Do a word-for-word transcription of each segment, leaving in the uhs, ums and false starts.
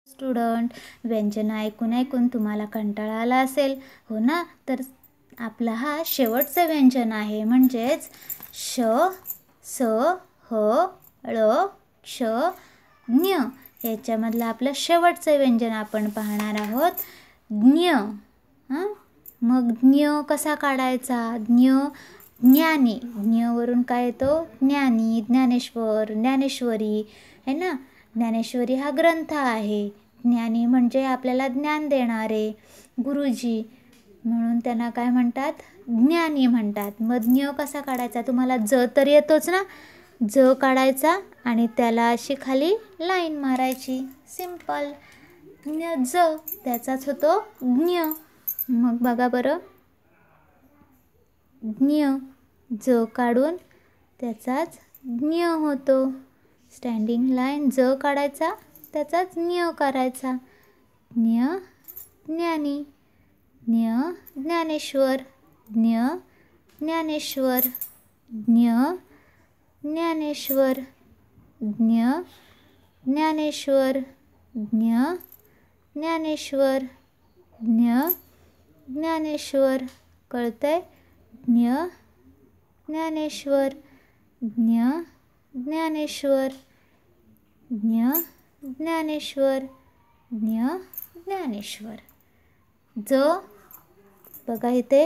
Student, व्यंजन ऐकून ऐकून तुम्हाला कंटाळा आला असेल, हो ना? तर आपला हा शेवटचं व्यंजन आहे, म्हणजेच श स ह ळ क्ष ज्ञ. याच्यामधलं आपलं शेवटचं व्यंजन आपण पाहणार आहोत, ज्ञ. हां मग ज्ञ कसा काढायचा? ज्ञ ज्ञानी. ज्ञवरून काय येतो? ज्ञानी, ज्ञानेश्वर, ज्ञानेश्वरी है ना. ज्ञानेश्वरी हा ग्रंथ आहे. ज्ञानी म्हणजे आपल्याला ज्ञान देणारे गुरुजी, म्हणून त्यांना काय म्हणतात? ज्ञानी म्हणतात. मग ज्ञ कसा काढायचा? तुम्हाला ज तर येतोच ना. ज काढायचा आणि त्याला अशी खाली लाईन मारायची, सिंपल. ज्ञ ज, त्याचाच होतो ज्ञ. मग बघा बरं, ज्ञ ज काढून त्याचाच ज्ञ होतो. स्टँडिंग लाईन ज काढायचा, त्याचाच ज्ञ करायचा. ज्ञ ज्ञानी, ज्ञ ज्ञानेश्वर, ज्ञ ज्ञानेश्वर, ज्ञ ज्ञानेश्वर, ज्ञ ज्ञानेश्वर, ज्ञ ज्ञानेश्वर, ज्ञ ज्ञानेश्वर. कळतंय? ज्ञ ज्ञानेश्वर, ज्ञ ज्ञानेश्वर, ज्ञ ज्ञानेश्वर, ज्ञ ज्ञानेश्वर. ज बघा इथे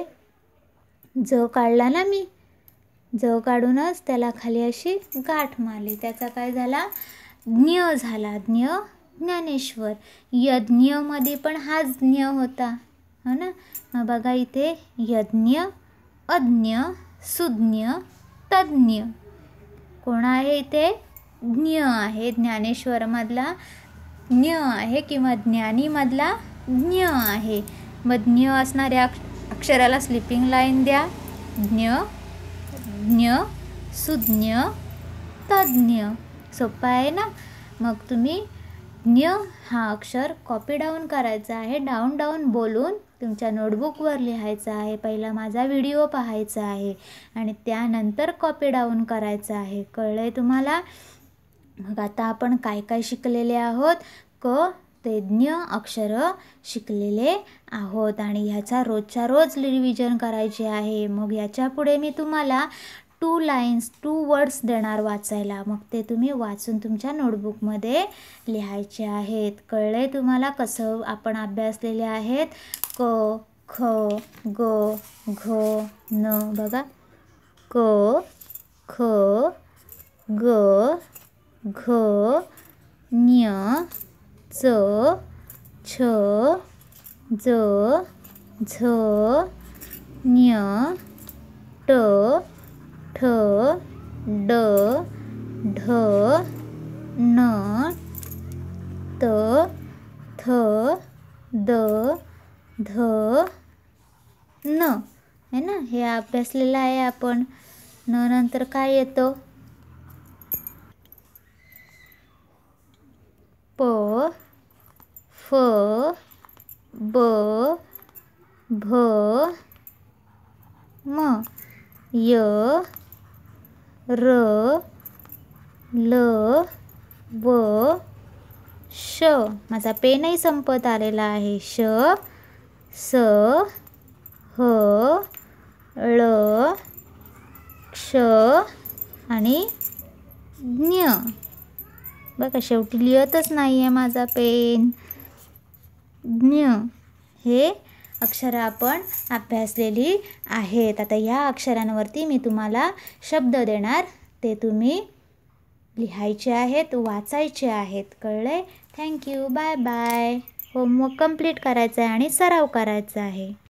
ज काढला ना मी. ज काढूनच त्याला खाली अशी गाठ मारली, त्याचा काय झाला? ज्ञ झाला. ज्ञ ज्ञानेश्वर. यज्ञमध्ये पण हाच ज्ञ होता, हो ना. मग बघा इथे यज्ञ, अज्ञ, सुज्ञ, तज्ञ. कोण आहे इथे? ज्ञ आहे. ज्ञानेश्वरमधला ज्ञ आहे किंवा ज्ञानीमधला ज्ञ आहे. मग ज्ञ असणाऱ्या अक्षराला स्लिपिंग लाईन द्या. ज्ञ, ज्ञ, सुज्ञ, तज्ञ. सोपं आहे ना. मग तुम्ही ज्ञ हा अक्षर कॉपी डाऊन करायचा आहे. डाऊन डाऊन बोलून तुमच्या नोटबुकवर लिहायचं आहे. पहिला माझा व्हिडिओ पाहायचा आहे आणि त्यानंतर कॉपी डाऊन करायचं आहे. कळलंय तुम्हाला? मग आता आपण काय काय शिकलेले आहोत? क ते ज्ञ अक्षरं शिकलेले आहोत आणि ह्याचा रोजच्या रोज रिव्हिजन करायचे आहे. मग याच्या पुढे मी तुम्हाला टू लाईन्स टू वर्ड्स देणार वाचायला. मग ते तुम्ही वाचून तुमच्या नोटबुकमध्ये लिहायचे आहेत. कळलंय तुम्हाला कसं आपण अभ्यासलेले आहेत? क ख ग घ न. बघा, क ख ग घ ज्ञ च छ ज झ ज्ञ ट ठ ड ढ न त थ द ध न. है ना. हे अभ्यासलेलं आहे आपण. न नंतर काय येतं? प फ ब भ म य र ल व श. माझा पेनही संपत आलेला आहे. श स ह ळ क्ष आणि ज्ञ. बघा शेवटी लिहतच नाही आहे माझा पेन. ज्ञ हे अक्षरं आपण अभ्यासलेली आहेत. आता या अक्षरांवरती मी तुम्हाला शब्द देणार, ते तुम्ही लिहायचे आहेत, वाचायचे आहेत. कळलंय? Thank you. Bye bye. Homework complete करायचा आहे आणि सराव करायचा आहे.